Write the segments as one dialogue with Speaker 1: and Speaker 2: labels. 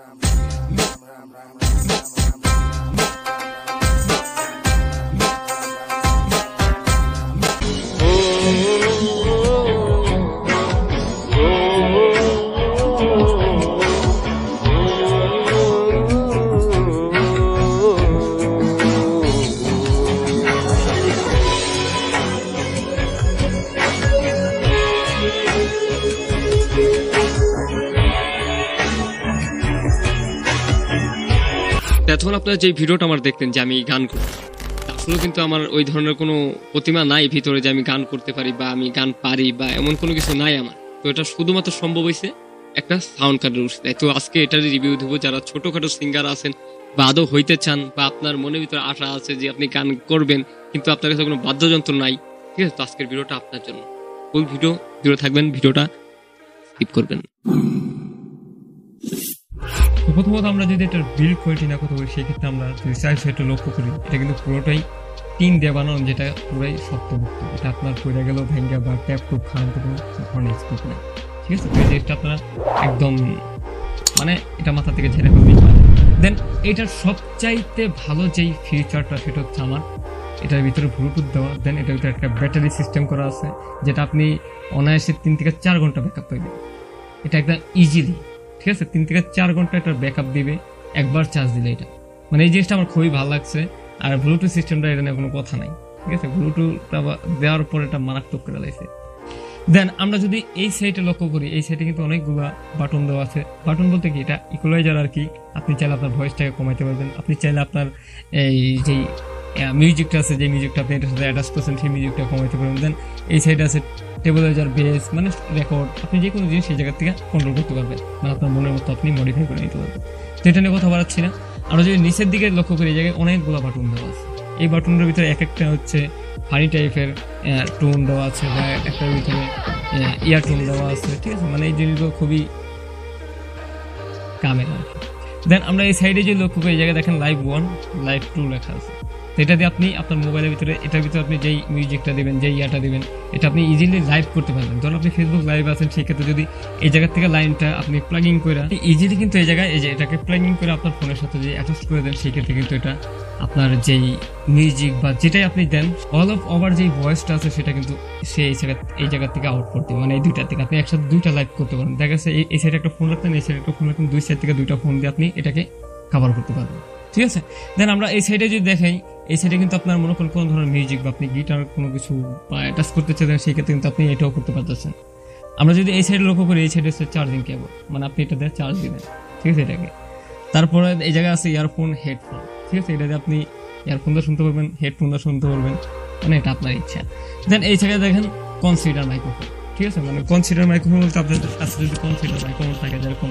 Speaker 1: এখন আপনারা যে ভিডিওটা আমার দেখতেন যে আমি গান করি, আসলে কিন্তু আমার ওই ধরনের কোনো প্রতিমা নাই ভিতরে যে আমি গান করতে পারি বা আমি গান পারি বা এমন কোনো কিছু নাই আমার। তো এটা শুধুমাত্র সম্ভব হয়েছে একটা সাউন্ড কার্ডের উৎস। তো আজকে এটার রিভিউ দেবো। যারা ছোটখাটো সিঙ্গার আছেন বা আদৌ হইতে চান বা আপনার মনের ভিতরে আশা আছে যে আপনি গান করবেন কিন্তু আপনার কাছে কোনো বাদ্যযন্ত্র নাই, ঠিক আছে, তো আজকের ভিডিওটা আপনার জন্য। ফুল ভিডিও জুড়ে থাকবেন, ভিডিওটা স্কিপ করবেন। প্রথমত আমরা যদি এটার বিল্ড কোয়ালিটি না কথা বলি, সেক্ষেত্রে আমরা যদি সাইডটা লক্ষ্য করি, এটা কিন্তু পুরোটাই টিন দিয়ে বানানো, যেটা পুরাই শক্তভুক্ত। এটা আপনার পড়ে গেলেও ভেঙ্গা বা ট্যাপ টুপ খাওয়ার কোনো ধরনের স্কোপ নেই, ঠিক আছে। তো এই জিনিসটা আপনারা একদম মানে এটা মাথা থেকে ছেড়ে ফেলবেন। দেন এটার সবচাইতে ভালো যেই ফিচারটা সেটা হচ্ছে আমার এটার ভিতরে ব্লুটুথ দেওয়া। দেন এটার ভিতরে একটা ব্যাটারি সিস্টেম করা আছে, যেটা আপনি অনায়াসে 3 থেকে 4 ঘন্টা ব্যাকআপ পাইবেন। এটা একদম ইজিলি, ঠিক আছে, 3 থেকে 4 ঘন্টা এটার ব্যাকআপ দিবে একবার চার্জ দিলে। এটা মানে এই জিনিসটা আমার খুবই ভালো লাগছে। আর ব্লুটুথ সিস্টেমটা এটা নিয়ে কোনো কথা নাই, ঠিক আছে। ব্লুটুথটা দেওয়ার পর এটা মারাত্মক করে লাগছে। দেন আমরা যদি এই সাইডে লক্ষ্য করি, এই সাইডে কিন্তু অনেকগুলো বাটন দেওয়া আছে। বাটন বলতে কি, এটা ইকুয়ালাইজার আর কি। আপনি চাইলে আপনার ভয়েসটাকে কমাইতে পারবেন, আপনি চাইলে আপনার এই যেই মিউজিকটা আছে, যে মিউজিকটা আপনি এটার সাথে অ্যাটাচ করছেন সেই মিউজিকটা কমাইতে পারবেন। দেন এই সাইডে আছে টেবিলাইজার, বেস, মানে রেকর্ড। আপনি যে কোনো জিনিস সেই জায়গা থেকে কন্ট্রোল করতে পারবেন, মানে আপনার মনের মতো আপনি মডিফাই করে নিতে পারবেন। তো এটা নিয়ে কথা বলাচ্ছি না। আমরা যদি নিচের দিকে লক্ষ্য করি, এই জায়গায় অনেকগুলো বাটন দেওয়া আছে। এই বাটনের ভিতরে এক একটা হচ্ছে ফানি টাইপের টোন দেওয়া আছে, বা একটার ভিতরে ইয়ার টোন দেওয়া আছে, ঠিক আছে। মানে এই জিনিসগুলো খুবই কামের আর কি। দেন আমরা এই সাইডে যে লক্ষ্য করি, এই জায়গায় দেখেন লাইভ 1, লাইভ 2 লেখা আছে। তো এটা দিয়ে আপনি আপনার মোবাইলের ভিতরে, এটার ভিতরে আপনি যেই মিউজিকটা দেবেন, যেই ইয়াটা দেবেন, এটা আপনি ইজিলি লাইভ করতে পারবেন। ধরুন আপনি ফেসবুক লাইভ আছেন, সেক্ষেত্রে যদি এই জায়গা থেকে লাইনটা আপনি প্লাগিং করে ইজিলি কিন্তু এই জায়গায় এই যে এটাকে প্লাগিং করে আপনার ফোনের সাথে যদি অ্যাটাচ করে দেন, সেক্ষেত্রে কিন্তু এটা আপনার যেই মিউজিক বা যেটাই আপনি দেন, অল অফ ওভার যেই ভয়েসটা আছে সেটা কিন্তু সে এই জায়গা থেকে আউট করতে, মানে এই দুইটা থেকে আপনি একসাথে দুইটা লাইভ করতে পারেন। দেখা যাচ্ছে এই সাইডে একটা ফোন রাখতেন, এই সাইডে একটা ফোন রাখতেন, দুই সাইড থেকে দুইটা ফোন দিয়ে আপনি এটাকে কভার করতে পারবেন, ঠিক আছে। দেন আমরা এই সাইডে যদি দেখাই, এই সাইডে কিন্তু আপনার মনে করেন কোনো ধরনের মিউজিক বা আপনি গিটার কোনো কিছু অ্যাটাচ করতে চান, সেই ক্ষেত্রে কিন্তু আপনি এটাও করতে পারতেছেন। আমরা যদি এই সাইডে লক্ষ্য করি, এই সাইডে হচ্ছে চার্জিং কেবল, মানে আপনি এটা দিয়ে চার্জ দিবেন, ঠিক আছে এটাকে। তারপরে এই জায়গায় আছে ইয়ারফোন, হেডফোন, ঠিক আছে। এটা দিয়ে আপনি ইয়ারফোনটা শুনতে পারবেন, হেডফোনটা শুনতে পারবেন, মানে এটা আপনার ইচ্ছা। দেন এই জায়গায় দেখেন কনসিডার মাইক্রোফোন, ঠিক আছে। মানে কনসিডার মাইক্রোফোন বলতে আপনার কাছে যদি কনসিডার মাইক্রোফোন থাকে, যেরকম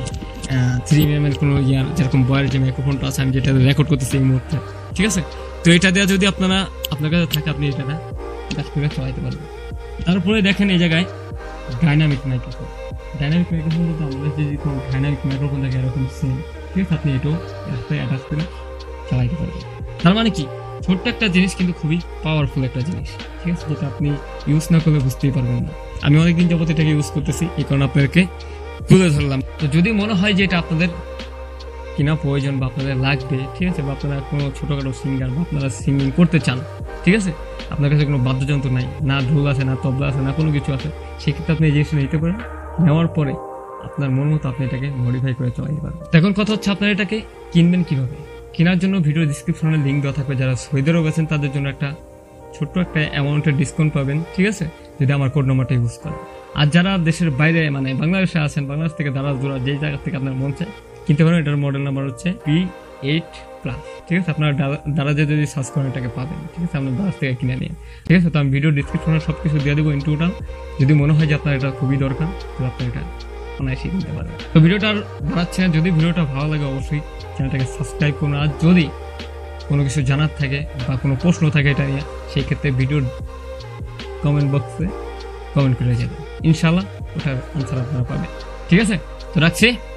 Speaker 1: 3mm এর কোনো ইয়ার, যেরকম বয়ের যে মাইক্রোফোনটা আছে, আমি যেটা রেকর্ড করতেছি এই মুহূর্তে, ঠিক আছে। তো এটা দেওয়া যদি আপনার কাছে থাকে, আপনি এটা কাজ করে চালাইতে পারবেন। তারপরে দেখেন এই জায়গায় ডাইনামিক মাইক্রোফোন। ডাইনামিক মাইক্রোফোন বলতে আমাদের যে কোনো ডাইনামিক মাইক্রোফোন থাকে এরকম সেম, ঠিক আছে। আপনি এটাও অ্যাটাচ করে চালাইতে পারবেন। তার মানে কি, ছোট্ট একটা জিনিস কিন্তু খুবই পাওয়ারফুল একটা জিনিস, ঠিক আছে, যেটা আপনি ইউজ না করলে বুঝতেই পারবেন না। আমি অনেকদিন যাবত এটাকে ইউজ করতেছি, এই কারণে আপনাদেরকে তুলে ধরলাম। তো যদি মনে হয় যে এটা আপনাদের কিনা প্রয়োজন বা আপনাদের লাগবে, ঠিক আছে, বা আপনারা কোনো ছোটোখাটো সিঙ্গার বা আপনারা সিঙ্গিং করতে চান, ঠিক আছে, আপনার কাছে কোনো বাদ্যযন্ত্র নাই, না ঢোল আছে, না তবলা আছে, না কোনো কিছু আছে, সেক্ষেত্রে আপনি এই জিনিসটা নিতে পারেন। নেওয়ার পরে আপনার মন মতো আপনি এটাকে মডিফাই করে চালাতে পারবেন। এখন কথা হচ্ছে আপনারা এটাকে কিনবেন কিভাবে। কেনার জন্য ভিডিও ডিসক্রিপশনে লিঙ্ক দেওয়া থাকবে। যারা সৌদি আরব আছেন তাদের জন্য একটা ছোট্ট একটা অ্যামাউন্টের ডিসকাউন্ট পাবেন, ঠিক আছে, যদি আমার কোড নাম্বারটা ইউজ করেন। আর যারা দেশের বাইরে মানে বাংলাদেশে আছেন, বাংলাদেশ থেকে দারাজ দূরা যেই জায়গা থেকে আপনার মন চায় কিনতে পারেন। এটার মডেল নাম্বার হচ্ছে P8+, ঠিক আছে। আপনারা দারাজে যদি সার্চ করেন এটাকে পাবেন, ঠিক আছে, আপনার দারাজ থেকে কিনে নিন, ঠিক আছে। তো আমি ভিডিও ডিসক্রিপশনে সব কিছু দিয়ে দেবো ইন টোটাল। যদি মনে হয় যে আপনার এটা খুবই দরকার, তো আপনার এটা অনায়াসে কিনতে পারেন। তো ভিডিওটা আর বাড়াচ্ছি না। যদি ভিডিওটা ভালো লাগে অবশ্যই চ্যানেলটাকে সাবস্ক্রাইব করুন। আর যদি কোনো কিছু জানার থাকে বা কোনো প্রশ্ন থাকে এটা নিয়ে, সেই ক্ষেত্রে ভিডিওর কমেন্ট বক্সে কমেন্ট করে যাবেন, ইনশাআল্লাহ ওটার আনসার আপনারা পাবেন, ঠিক আছে। তো রাখছি।